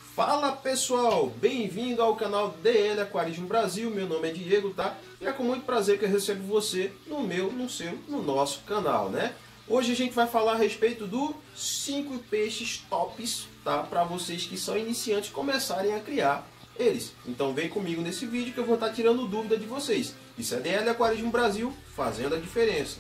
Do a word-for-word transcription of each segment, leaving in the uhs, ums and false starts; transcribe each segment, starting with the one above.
Fala pessoal, bem-vindo ao canal D L Aquarismo Brasil, meu nome é Diego, tá? E é com muito prazer que eu recebo você no meu, no seu, no nosso canal, né? Hoje a gente vai falar a respeito dos cinco peixes tops, tá? Para vocês que são iniciantes começarem a criar eles. Então vem comigo nesse vídeo que eu vou estar tirando dúvida de vocês. Isso é D L Aquarismo Brasil, fazendo a diferença.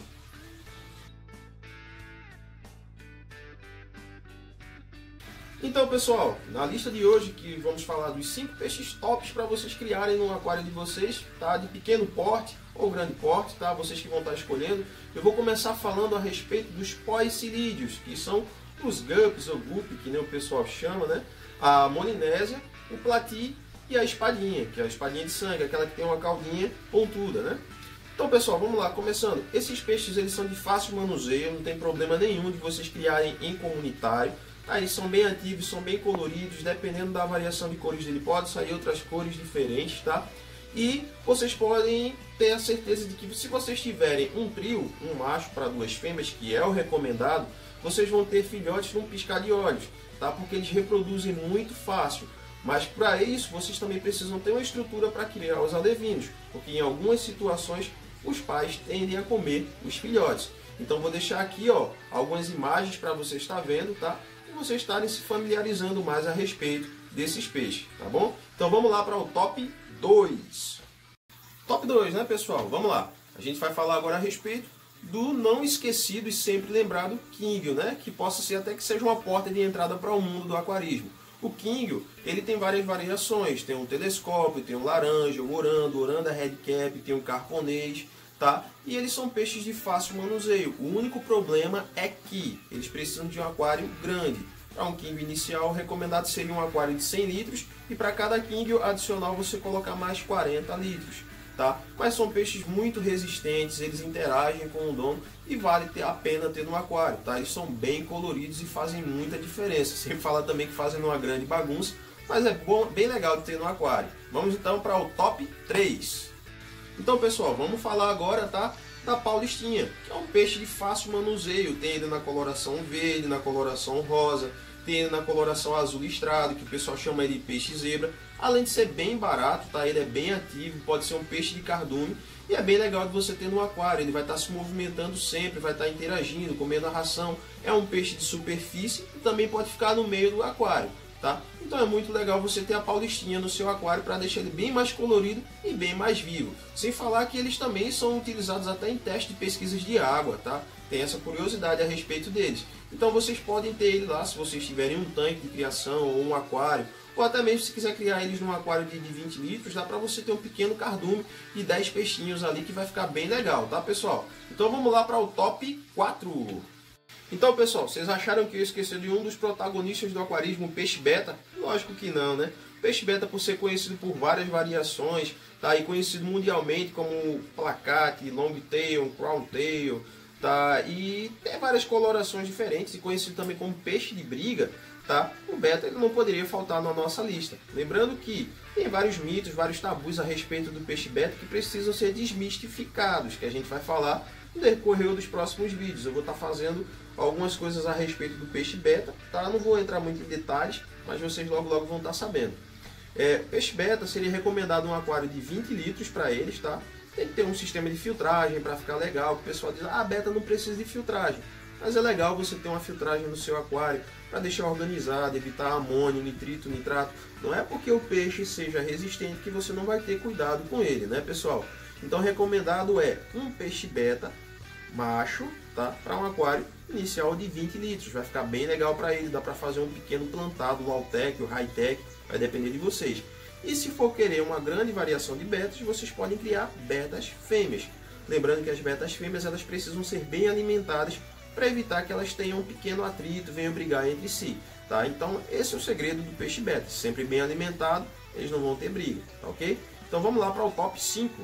Então pessoal, na lista de hoje que vamos falar dos cinco peixes tops para vocês criarem no aquário de vocês, tá? De pequeno porte ou grande porte, tá? Vocês que vão estar escolhendo. Eu vou começar falando a respeito dos poecilídeos, que são os guppies ou guppy, que nem o pessoal chama, né? A molinésia, o plati e a espadinha, que é a espadinha de sangue, aquela que tem uma caudinha pontuda, né? Então pessoal, vamos lá, começando. Esses peixes eles são de fácil manuseio, não tem problema nenhum de vocês criarem em comunitário. Ah, eles são bem ativos, são bem coloridos, dependendo da variação de cores dele, pode sair outras cores diferentes, tá? E vocês podem ter a certeza de que se vocês tiverem um trio, um macho para duas fêmeas, que é o recomendado, vocês vão ter filhotes num piscar de olhos, tá? Porque eles reproduzem muito fácil. Mas para isso, vocês também precisam ter uma estrutura para criar os alevinos, porque em algumas situações os pais tendem a comer os filhotes. Então vou deixar aqui, ó, algumas imagens para você estar vendo, tá? E vocês estarem se familiarizando mais a respeito desses peixes, tá bom? Então vamos lá para o top dois. Top dois, né pessoal? Vamos lá. A gente vai falar agora a respeito do não esquecido e sempre lembrado Kingio, né? Que possa ser até que seja uma porta de entrada para o mundo do aquarismo. O Kingio, ele tem várias variações. Tem um telescópio, tem um laranja, o orando, oranda red cap, tem um carponês, tá? E eles são peixes de fácil manuseio. O único problema é que eles precisam de um aquário grande. Para um Kingio inicial, o recomendado seria um aquário de cem litros e para cada Kingio adicional você colocar mais quarenta litros, tá? Mas são peixes muito resistentes, eles interagem com o dono e vale ter a pena ter no aquário, tá? Eles são bem coloridos e fazem muita diferença. Sempre fala também que fazem uma grande bagunça, mas é bom, bem legal de ter no aquário. Vamos então para o top três. Então pessoal, vamos falar agora, tá, da paulistinha, que é um peixe de fácil manuseio. Tem ele na coloração verde, na coloração rosa, tem ele na coloração azul listrado, que o pessoal chama ele de peixe zebra. Além de ser bem barato, tá, ele é bem ativo, pode ser um peixe de cardume e é bem legal de você ter no aquário. Ele vai estar se movimentando sempre, vai estar interagindo, comendo a ração. É um peixe de superfície e também pode ficar no meio do aquário, tá? Então é muito legal você ter a paulistinha no seu aquário para deixar ele bem mais colorido e bem mais vivo. Sem falar que eles também são utilizados até em testes de pesquisas de água, tá? Tem essa curiosidade a respeito deles. Então vocês podem ter ele lá se vocês tiverem um tanque de criação ou um aquário, ou até mesmo se quiser criar eles num aquário de vinte litros, dá para você ter um pequeno cardume de dez peixinhos ali que vai ficar bem legal, tá pessoal? Então vamos lá para o top quatro. Então pessoal, vocês acharam que eu esqueci de um dos protagonistas do aquarismo, o peixe beta? Lógico que não, né? O peixe beta, por ser conhecido por várias variações, tá? E conhecido mundialmente como placate, longtail, crowntail, tá? E tem várias colorações diferentes e conhecido também como peixe de briga, tá? O beta ele não poderia faltar na nossa lista. Lembrando que tem vários mitos, vários tabus a respeito do peixe beta que precisam ser desmistificados, que a gente vai falar no decorrer dos próximos vídeos. Eu vou estar fazendo algumas coisas a respeito do peixe beta, tá? Não vou entrar muito em detalhes, mas vocês logo logo vão estar sabendo. É, peixe beta seria recomendado um aquário de vinte litros para eles, tá? Tem que ter um sistema de filtragem para ficar legal. O pessoal diz, ah, beta não precisa de filtragem. Mas é legal você ter uma filtragem no seu aquário para deixar organizado, evitar amônio, nitrito, nitrato. Não é porque o peixe seja resistente que você não vai ter cuidado com ele, né pessoal? Então recomendado é um peixe beta macho, tá? Para um aquário inicial de vinte litros. Vai ficar bem legal para ele, dá para fazer um pequeno plantado, o low-tech, o high-tech, vai depender de vocês. E se for querer uma grande variação de betas, vocês podem criar betas fêmeas. Lembrando que as betas fêmeas elas precisam ser bem alimentadas para evitar que elas tenham um pequeno atrito, venham brigar entre si, tá? Então esse é o segredo do peixe beta, sempre bem alimentado, eles não vão ter briga, tá ok? Então vamos lá para o top cinco.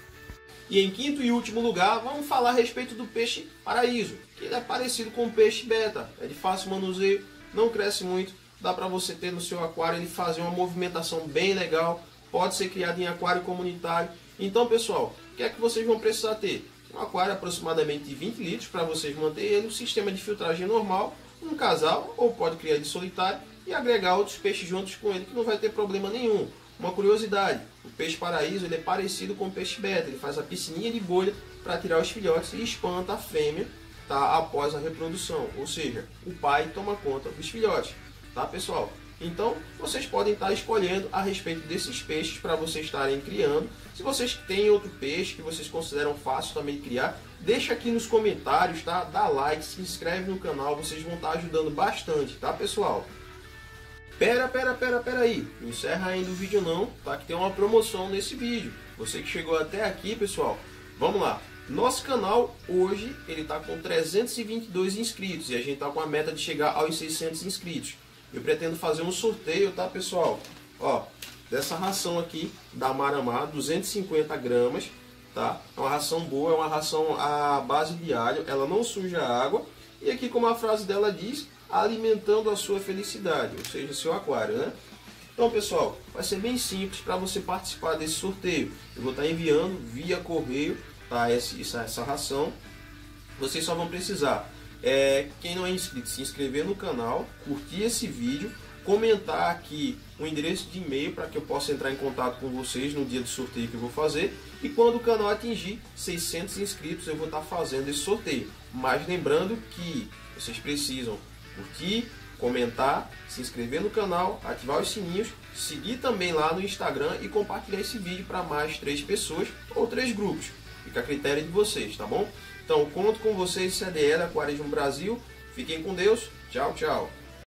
E em quinto e último lugar, vamos falar a respeito do peixe paraíso, que ele é parecido com o peixe beta, é de fácil manuseio, não cresce muito, dá para você ter no seu aquário, ele fazer uma movimentação bem legal, pode ser criado em aquário comunitário. Então pessoal, o que é que vocês vão precisar ter? Um aquário aproximadamente de vinte litros para vocês manter ele, um sistema de filtragem normal, um casal, ou pode criar de solitário, e agregar outros peixes juntos com ele, que não vai ter problema nenhum. Uma curiosidade, o peixe paraíso ele é parecido com o peixe beta, ele faz a piscininha de bolha para tirar os filhotes e espanta a fêmea, tá, após a reprodução, ou seja, o pai toma conta dos filhotes, tá pessoal? Então vocês podem estar escolhendo a respeito desses peixes para vocês estarem criando. Se vocês têm outro peixe que vocês consideram fácil também de criar, deixa aqui nos comentários, tá? Dá like, se inscreve no canal, vocês vão estar ajudando bastante, tá pessoal? Pera, pera, pera, pera aí, não encerra ainda o vídeo não, tá? Que tem uma promoção nesse vídeo. Você que chegou até aqui, pessoal, vamos lá. Nosso canal hoje ele está com trezentos e vinte e dois inscritos e a gente está com a meta de chegar aos seiscentos inscritos. Eu pretendo fazer um sorteio, tá pessoal? Ó, dessa ração aqui da Maramá, duzentos e cinquenta gramas, tá? É uma ração boa, é uma ração à base de alho, ela não suja a água. E aqui, como a frase dela diz, alimentando a sua felicidade, ou seja, seu aquário, né? Então pessoal, vai ser bem simples para você participar desse sorteio. Eu vou estar enviando via correio, tá, essa, essa ração. Vocês só vão precisar, é, quem não é inscrito, se inscrever no canal, curtir esse vídeo, comentar aqui o endereço de e-mail para que eu possa entrar em contato com vocês no dia do sorteio que eu vou fazer. E quando o canal atingir seiscentos inscritos eu vou estar fazendo esse sorteio. Mas lembrando que vocês precisam curtir, comentar, se inscrever no canal, ativar os sininhos, seguir também lá no Instagram e compartilhar esse vídeo para mais três pessoas ou três grupos. Fica a critério de vocês, tá bom? Então, conto com vocês, C D L Aquarismo Brasil. Fiquem com Deus. Tchau, tchau.